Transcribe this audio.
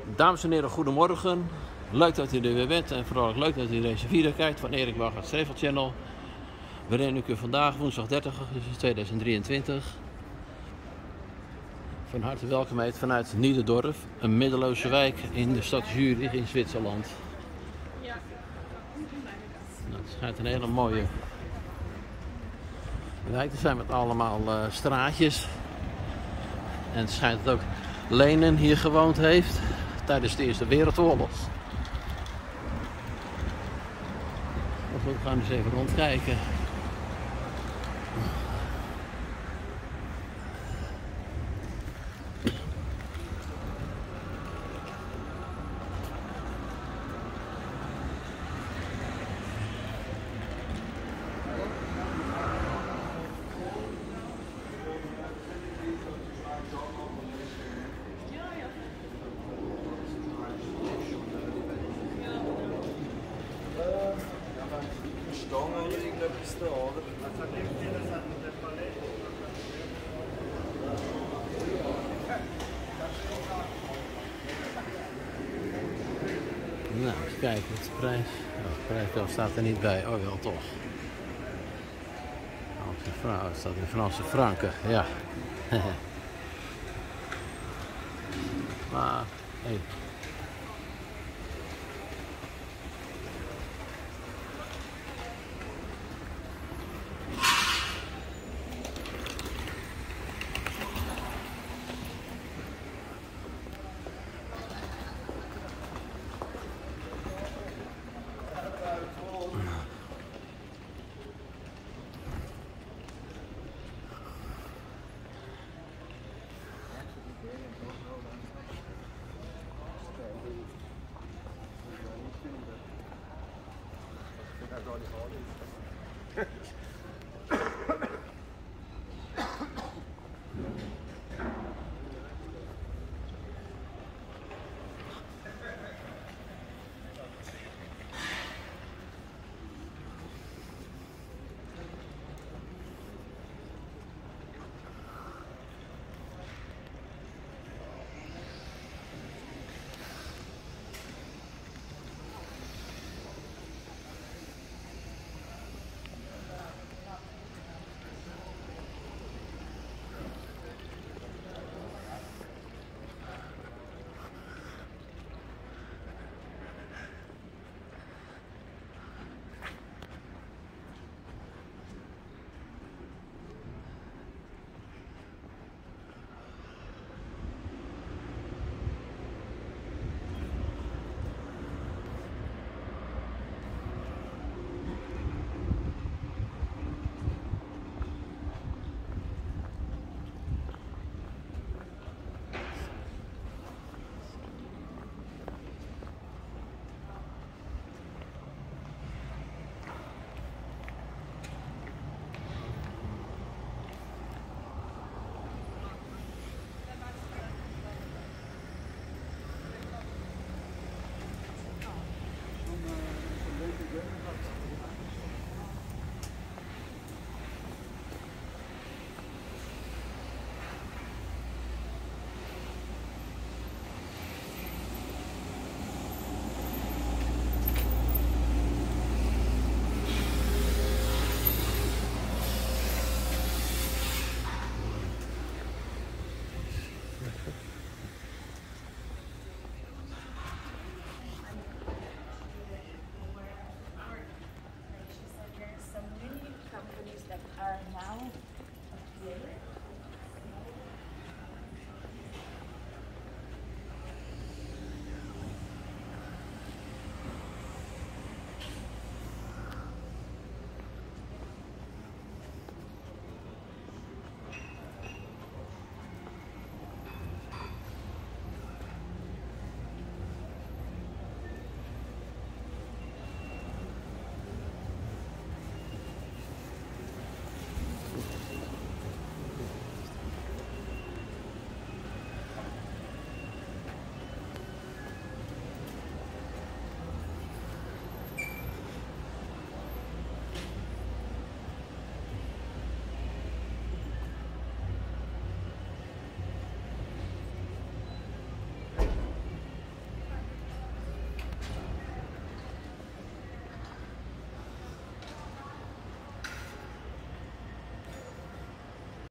Dames en heren, goedemorgen. Leuk dat u er weer bent en vooral leuk dat u deze video kijkt van Erik Bougaert Strevel Channel. Waarin ik u vandaag, woensdag 30 augustus 2023, van harte welkom heet vanuit Niederdorf, een middeloze wijk in de stad Zurich in Zwitserland. Nou, het schijnt een hele mooie wijk te zijn met allemaal straatjes. En het schijnt dat ook Lenin hier gewoond heeft tijdens de Eerste Wereldoorlog. Maar goed, we gaan eens even rondkijken. Nou, eens kijken, wat de prijs. Oh, de prijs staat er niet bij. Oh, wel toch. Het staat in Franse franken, ja. Maar, hey.